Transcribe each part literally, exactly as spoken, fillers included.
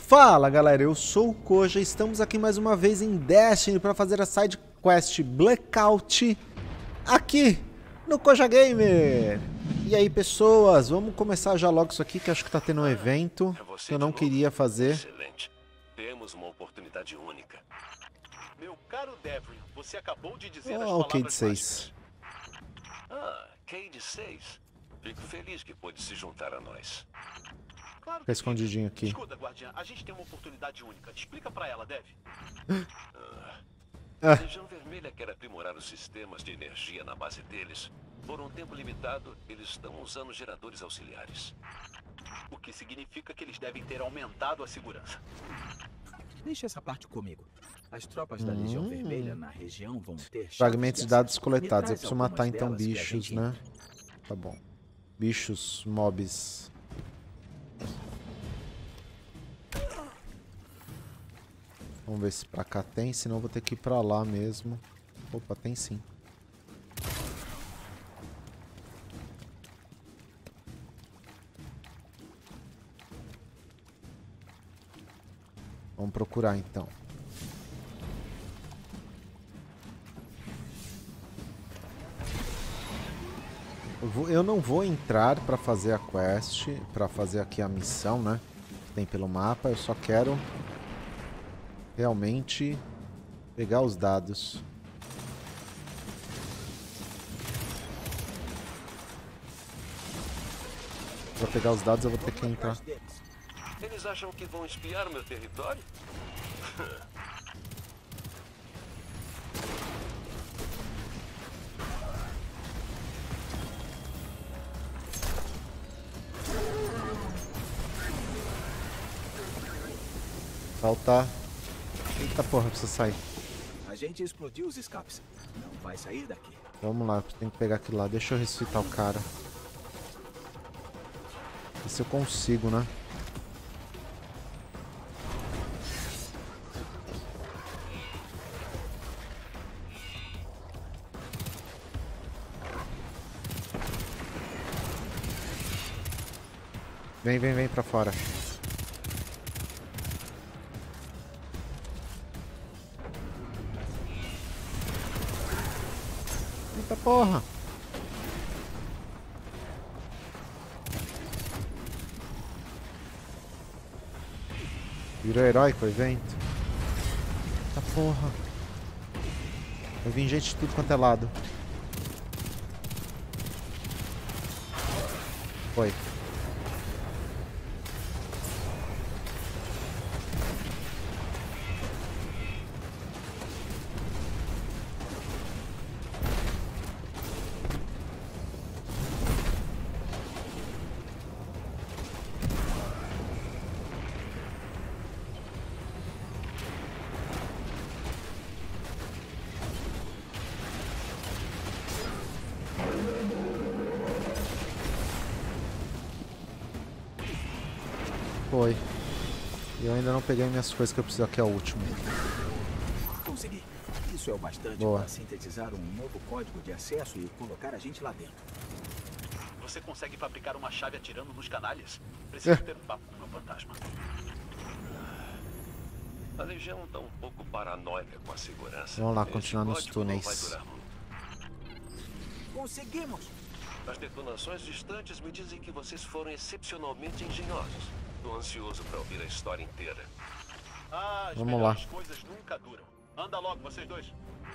Fala galera, eu sou o Koja, estamos aqui mais uma vez em Destiny para fazer a side quest Blackout aqui no Koja Gamer. E aí pessoas, vamos começar já logo isso aqui que acho que tá tendo um evento que eu não queria fazer. Excelente. Temos uma oportunidade única. Meu caro Devrin, você acabou de dizer Oh, as o palavras Cade seis. Ah, Cade seis. Fico feliz que pôde se juntar a nós. Claro Fica que escondidinho aqui. Escuta, Guardiã, a gente tem uma oportunidade única. Explica pra ela, Dev. A Legião Vermelha quer aprimorar os sistemas de energia na base deles. Por um tempo limitado, eles estão usando geradores auxiliares. O que significa que eles devem ter aumentado a segurança. Deixa essa parte comigo. As tropas da Legião Hum. Vermelha na região vão ter... Fragmentos de dados coletados. Eu Me traz preciso matar algumas então delas que a bichos, gente- né? Tá bom. Bichos, mobs. Vamos ver se pra cá tem, senão eu vou ter que ir pra lá mesmo. Opa, tem sim. Vamos procurar então. Eu, vou- eu não vou entrar pra fazer a quest, pra fazer aqui a missão, né? Que tem pelo mapa, eu só quero realmente pegar os dados. Pra pegar os dados eu vou ter que entrar. Eles acham que vão espiar o meu território? Falta... Eita porra, precisa sair. A gente explodiu os escapes. Não vai sair daqui. Vamos lá, tem que pegar aquilo lá. Deixa eu ressuscitar o cara. Ver se eu consigo, né? Vem, vem, vem pra fora. Eita porra! Virou heróico o evento. Eita porra! Eu vi gente de tudo quanto é lado. Foi. Foi. E eu ainda não peguei minhas coisas que eu preciso aqui, é o último. Consegui. Isso é o bastante Boa. para sintetizar um novo código de acesso e colocar a gente lá dentro. Você consegue fabricar uma chave atirando nos canalhas? Preciso É. ter um papo com o meu fantasma. A Legião está um pouco paranoica com a segurança. Vamos lá, Esse continuar nos código não túneis. vai durar muito. Conseguimos! As detonações distantes me dizem que vocês foram excepcionalmente engenhosos. Estou ansioso para ouvir a história inteira. Ah, as Vamos melhores lá. coisas nunca duram. Anda logo, vocês dois.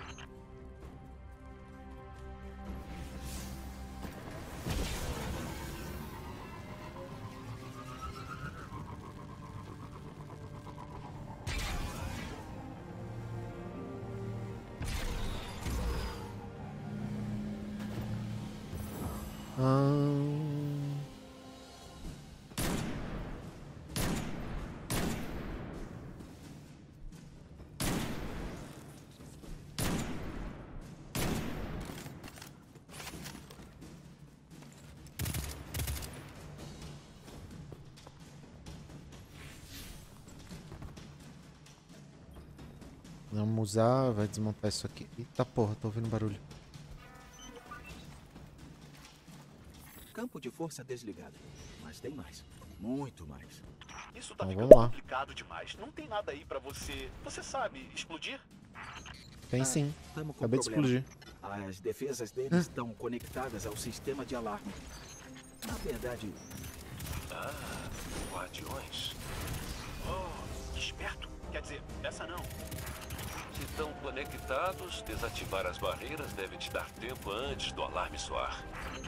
Ahn... Vamos usar, vai desmontar isso aqui. Eita porra, tô ouvindo barulho. Campo de força desligado. Mas tem mais. Muito mais. Isso tá Então, ficando vamos lá. complicado demais. Não tem nada aí pra você, você sabe, explodir? Tem sim. Tamo com Acabei de problema. explodir. As defesas deles estão conectadas ao sistema de alarme. Na verdade, Ah, guardiões. Oh, que esperto. Quer dizer, essa não. Se estão conectados, desativar as barreiras deve te dar tempo antes do alarme soar.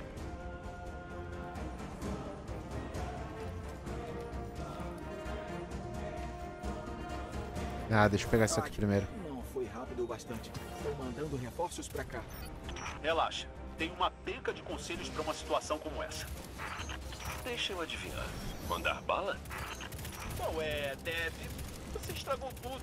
Ah, deixa eu pegar isso aqui ah, primeiro. não foi rápido o bastante. Estou mandando reforços pra cá. Relaxa. Tem uma penca de conselhos pra uma situação como essa. Deixa eu adivinhar. Mandar bala? Qual é, deve? Você estragou tudo.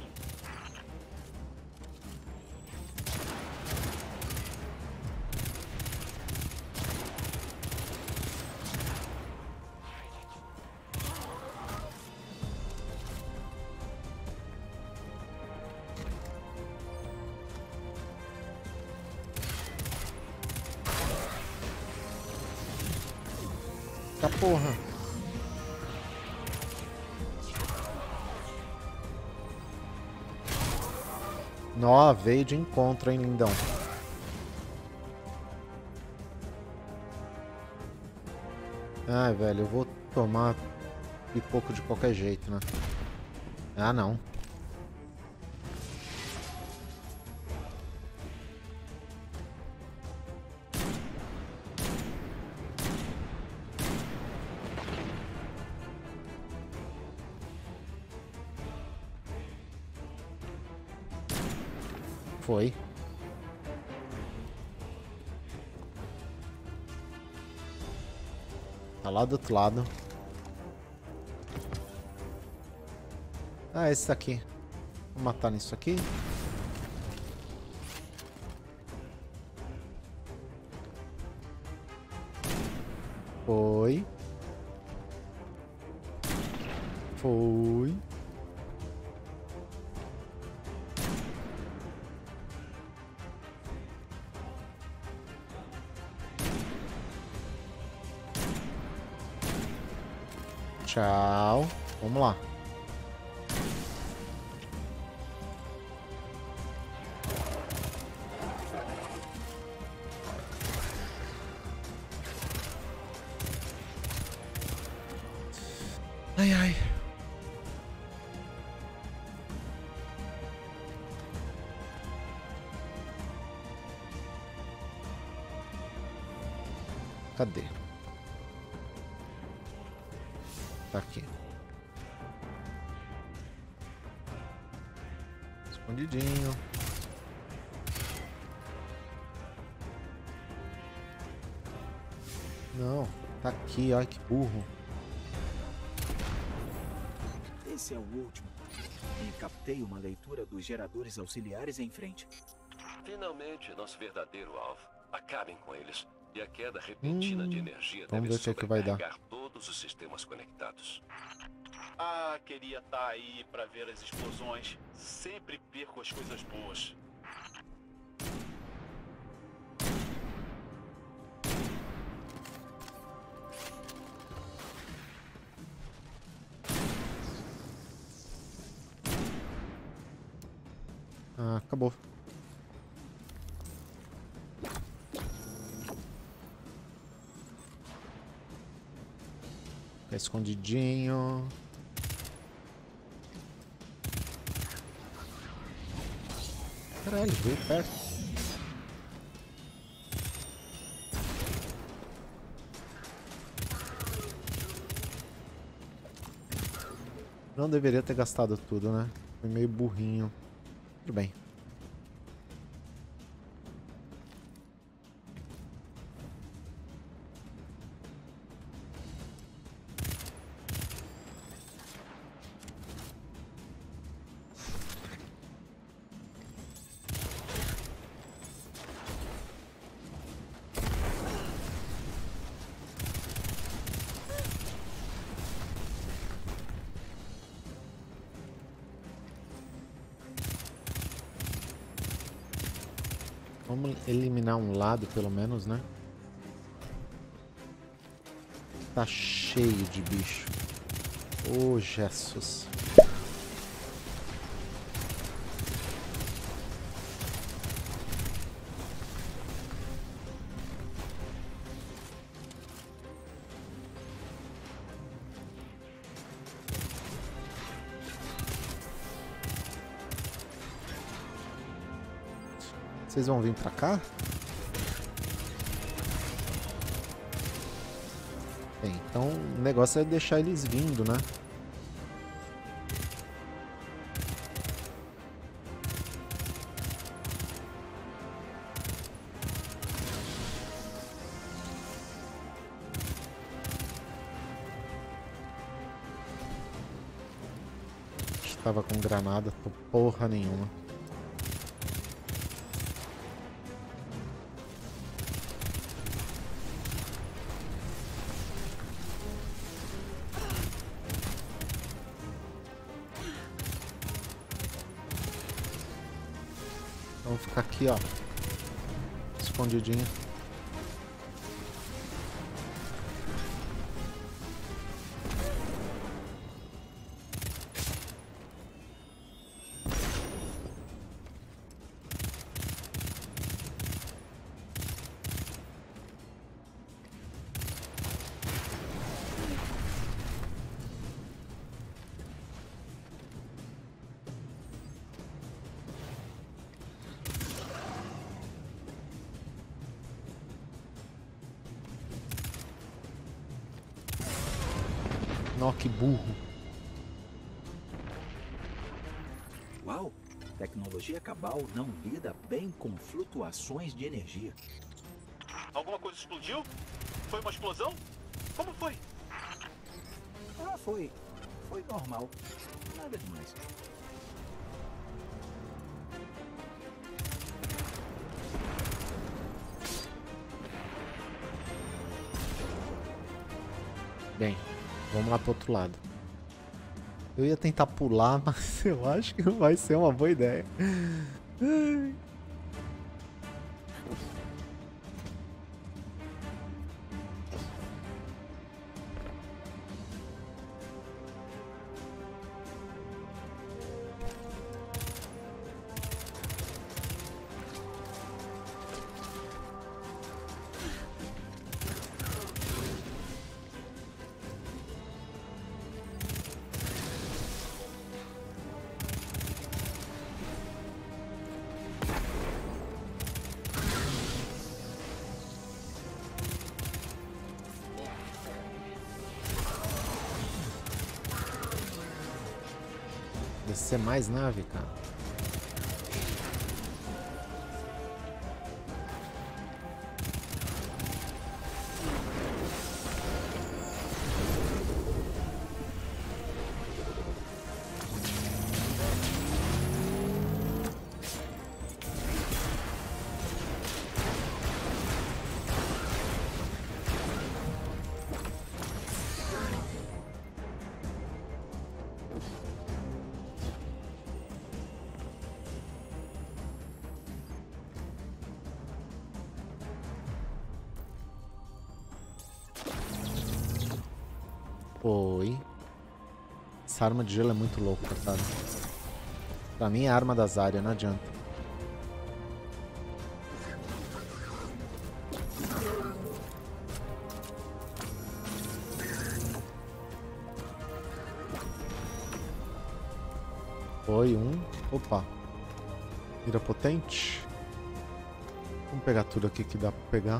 Tá porra. Nó, veio de encontro, hein, lindão. Ai, velho, eu vou tomar pipoco de qualquer jeito, né? Ah, não. Foi. Tá lá do outro lado. Ah, esse daqui. Vou matar nisso aqui. Foi. Foi. Tchau. Vamos lá. Ai, ai. Cadê? Tá aqui. Escondidinho. Não, tá aqui, olha que burro. Esse é o último. E captei uma leitura dos geradores auxiliares em frente. Finalmente, nosso verdadeiro alvo. Acabem com eles. E a queda repentina Hum, de energia vamos deve ver o que é que vai dar. sobrecarregar todos os sistemas conectados. Ah, queria estar aí pra ver as explosões. Sempre perco as coisas boas. Ah, acabou. Tá escondidinho. Caralho, veio perto. Não deveria ter gastado tudo, né? Foi meio burrinho. Tudo bem. Vamos eliminar um lado, pelo menos, né? Tá cheio de bicho. Ô, Jesus. Vocês vão vir pra cá? Bem, então o negócio é deixar eles vindo, né? Estava com granada, porra nenhuma. Vamos ficar aqui, ó, escondidinho. Nó, que burro. Uau! Tecnologia Cabal não lida bem com flutuações de energia. Alguma coisa explodiu? Foi uma explosão? Como foi? Ah, foi. Foi normal. Nada demais. Bem, vamos lá pro outro lado. Eu ia tentar pular, mas eu acho que não vai ser uma boa ideia. Ai. Descer mais nave, cara. Oi. Essa arma de gelo é muito louca, sabe? Pra mim é a arma das áreas, não adianta. Foi um. Opa. Mira potente. Vamos pegar tudo aqui que dá pra pegar.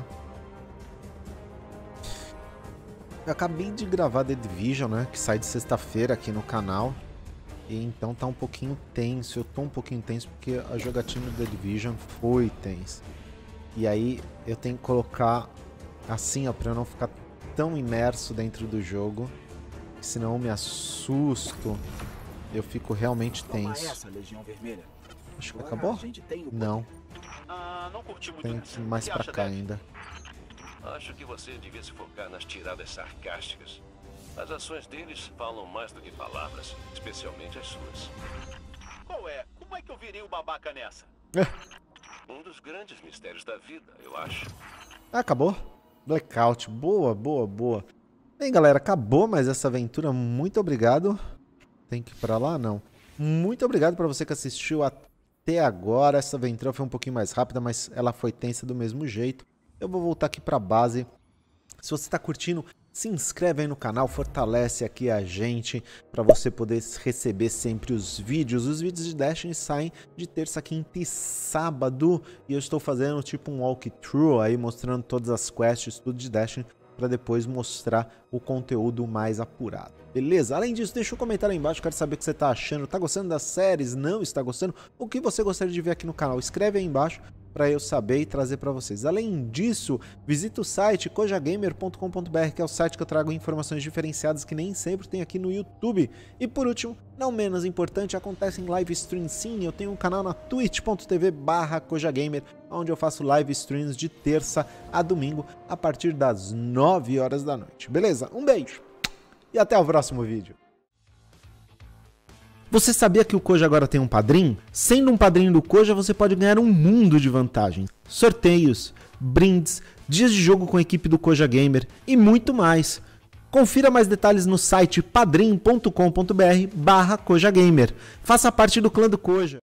Eu acabei de gravar The Division, né? Que sai de sexta-feira aqui no canal. E então tá um pouquinho tenso. Eu tô um pouquinho tenso porque a jogatina do The Division foi tensa. E aí eu tenho que colocar assim, ó, pra eu não ficar tão imerso dentro do jogo. Senão eu me assusto. Eu fico realmente tenso. Essa, Legião Vermelha. Acho que acabou? Não. Ah, não curti muito Tem essa. que ir mais O que pra acha cá dele? ainda. Acho que você devia se focar nas tiradas sarcásticas. As ações deles falam mais do que palavras, especialmente as suas. Qual é? Como é que eu virei o babaca nessa? Um dos grandes mistérios da vida, eu acho. Ah, acabou? Blackout. Boa, boa, boa. Bem, galera, acabou mais essa aventura. Muito obrigado. Tem que ir pra lá? Não. Muito obrigado pra você que assistiu até agora. Essa aventura foi um pouquinho mais rápida, mas ela foi tensa do mesmo jeito. Eu vou voltar aqui pra base. Se você tá curtindo, se inscreve aí no canal, fortalece aqui a gente para você poder receber sempre os vídeos. Os vídeos de Destiny saem de terça, quinta e sábado. E eu estou fazendo tipo um walkthrough aí, mostrando todas as quests, tudo de Destiny, para depois mostrar o conteúdo mais apurado. Beleza? Além disso, deixa um comentário aí embaixo, quero saber o que você tá achando. Tá gostando das séries? Não está gostando? O que você gostaria de ver aqui no canal? Escreve aí embaixo para eu saber e trazer para vocês. Além disso, visita o site koja gamer ponto com ponto br, que é o site que eu trago informações diferenciadas que nem sempre tem aqui no YouTube. E por último, não menos importante, acontece em live stream sim. Eu tenho um canal na twitch ponto tv barra koja gamer, onde eu faço live streams de terça a domingo a partir das nove horas da noite. Beleza? Um beijo e até o próximo vídeo. Você sabia que o Koja agora tem um padrinho? Sendo um padrinho do Koja, você pode ganhar um mundo de vantagens. Sorteios, brindes, dias de jogo com a equipe do Koja Gamer e muito mais. Confira mais detalhes no site padrim ponto com ponto br barra koja gamer. Faça parte do clã do Koja.